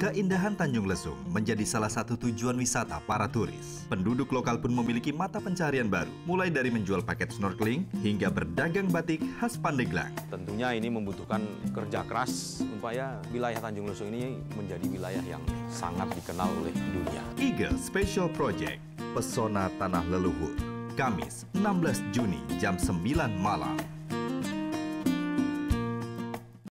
Keindahan Tanjung Lesung menjadi salah satu tujuan wisata para turis. Penduduk lokal pun memiliki mata pencarian baru, mulai dari menjual paket snorkeling hingga berdagang batik khas Pandeglang. Tentunya ini membutuhkan kerja keras supaya wilayah Tanjung Lesung ini menjadi wilayah yang sangat dikenal oleh dunia. Eagle Special Project, Pesona Tanah Leluhur, Kamis 16 Juni jam 9 malam.